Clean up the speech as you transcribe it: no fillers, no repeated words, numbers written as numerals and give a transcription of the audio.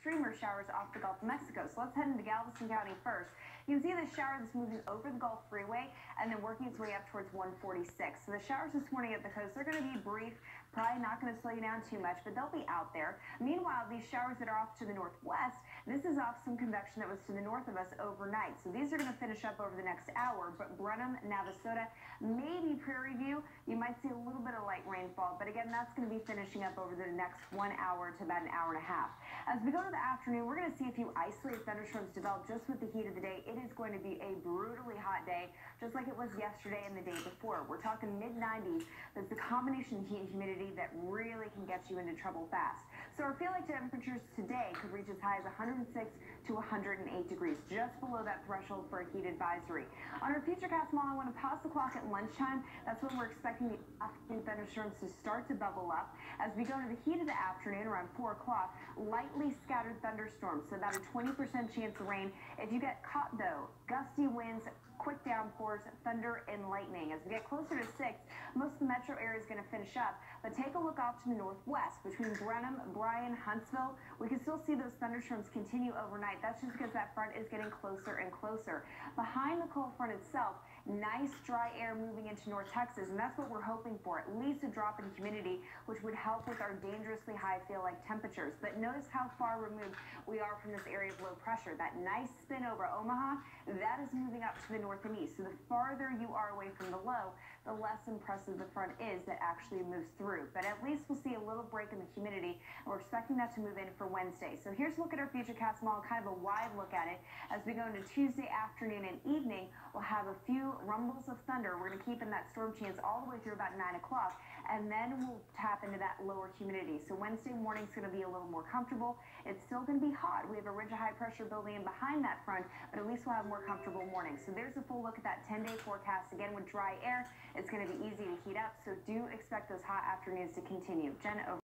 streamer showers off the Gulf of Mexico. So let's head into Galveston County first. You can see the shower that's moving over the Gulf Freeway and then working its way up towards 146. So the showers this morning at the coast, they're going to be brief, probably not going to slow you down too much, but they'll be out there. Meanwhile, these showers that are off to the northwest, this is off some convection that was to the north of us overnight. So these are going to finish up over the next hour, but Brenham, Navasota, maybe Prairie View, you might see a little bit of light rainfall, but again, that's going to be finishing up over the next 1 hour to about an hour and a half. As we go to the afternoon, we're going to see a few isolated thunderstorms develop just with the heat of the day. It is going to be a brutally hot day, just like it was yesterday and the day before. We're talking mid-90s. That's the combination of heat and humidity that really can get you into trouble fast. So our feel like temperatures today could reach as high as 106 to 108 degrees, just below that threshold for a heat advisory. On our Futurecast model, I want to pause the clock at lunchtime. That's when we're expecting the afternoon thunderstorms to start to bubble up. As we go to the heat of the afternoon, around 4 o'clock, lightly scattered thunderstorms, so about a 20% chance of rain. If you get caught, though, gusty winds, quick downpours, thunder, and lightning. As we get closer to 6, most of the metro area is going to finish up, but take a look off to the northwest between Brenham, Bryan, Huntsville. We can still see those thunderstorms continue overnight. That's just because that front is getting closer and closer. Behind the cold front itself, nice dry air moving into North Texas, and that's what we're hoping for, at least a drop in humidity, which would help with our dangerously high feel-like temperatures. But notice how far removed we are from this area of low pressure. That nice spin over Omaha, that is moving up to the north and east. So the farther you are away from the low, the less impressive the front is that actually moves through. But at least we'll see a little break in the humidity, and we're expecting that to move in for Wednesday. So here's a look at our Futurecast model, kind of a wide look at it. As we go into Tuesday afternoon and evening, we'll have a few rumbles of thunder. We're going to keep in that storm chance all the way through about 9 o'clock, and then we'll tap into that lower humidity. So Wednesday morning's going to be a little more comfortable. It's still going to be hot. We have a ridge of high pressure building in behind that front, but at least we'll have more comfortable mornings. So there's a full look at that 10-day forecast. Again, with dry air, it's going to be easy to heat up, so do expect those hot afternoons to continue. Jen, over.